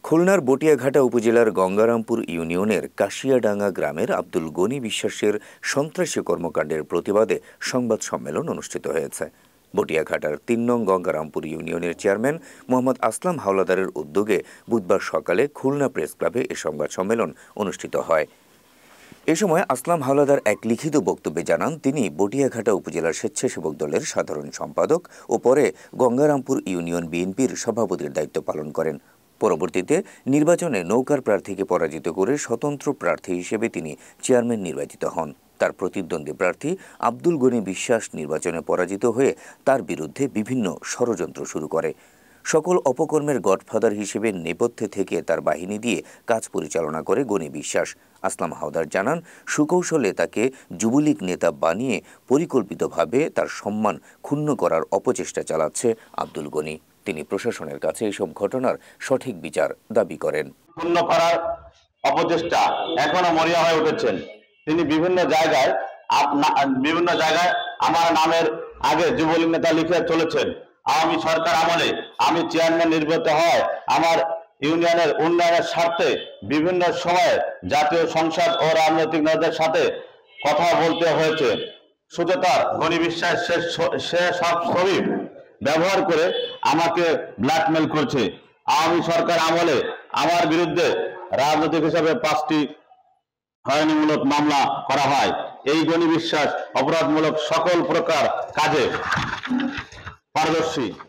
খুলনার বটিয়াঘাটা উপজেলার গঙ্গারামপুর ইউনিয়নের কাশিয়াডাঙ্গা গ্রামের আব্দুল গনি বিশ্বাসের সন্ত্রাসী কর্মকাণ্ডের প্রতিবাদে সংবাদ সম্মেলন অনুষ্ঠিত হয়েছে। বটিয়াঘাটার ৩ নং গঙ্গারামপুর ইউনিয়নের চেয়ারম্যান মোহাম্মদ আসলাম হাওলাদারের উদ্যোগে বুধবার সকালে খুলনা প্রেস ক্লাবে এ সংবাদ সম্মেলন অনুষ্ঠিত হয়। এ সময় আসলাম হাওলাদার এক লিখিত বক্তব্যে জানান, তিনি বটিয়াঘাটা উপজেলার স্বেচ্ছাসেবক দলের সাধারণ সম্পাদক ও পরে গঙ্গারামপুর ইউনিয়ন বিএনপির সভাপতির দায়িত্ব পালন করেন। পরবর্তীতে নির্বাচনে নৌকার প্রার্থীকে পরাজিত করে স্বতন্ত্র প্রার্থী হিসেবে তিনি চেয়ারম্যান নির্বাচিত হন। তার প্রতিদ্বন্দ্বী প্রার্থী আব্দুল গনি বিশ্বাস নির্বাচনে পরাজিত হয়ে তার বিরুদ্ধে বিভিন্ন ষড়যন্ত্র শুরু করে। সকল অপকর্মের গডফাদার হিসেবে নেপথ্যে থেকে তার বাহিনী দিয়ে কাজ পরিচালনা করে গনি বিশ্বাস। আসলাম হাওলাদার জানান, সুকৌশলে তাকে যুবলীগ নেতা বানিয়ে পরিকল্পিতভাবে তার সম্মান ক্ষুণ্ণ করার অপচেষ্টা চালাচ্ছে আব্দুল গনি। তিনি প্রশাসনের কাছে এসব ঘটনার সঠিক বিচার দাবি করেন। ক্ষুণ্ণ করার অপচেষ্টা এখনো মরিয়া হয়ে উঠেছেন। তিনি বিভিন্ন জায়গায় আমার নামের আগে যুবলীগ নেতা লিখে চলেছেন। আওয়ামী সরকার আমলে আমি চেয়ারম্যান নির্বাচিত হয় আমার ইউনিয়নের উন্নয়নের স্বার্থে বিভিন্ন সময়ে জাতীয় সংসদ ও রাজনৈতিক নেতাদের সাথে কথা বলতে হয়েছে। সুচেতার গনি বিশ্বাস সে সব ছবি ব্যবহার করে আমাকে ব্ল্যাকমেল করছে। আওয়ামী সরকার আমলে আমার বিরুদ্ধে রাজনৈতিক হিসাবে 5টি হয়রানিমূলক মামলা করা হয়। এই গনি বিশ্বাস অপরাধমূলক সকল প্রকার কাজে পারদর্শী।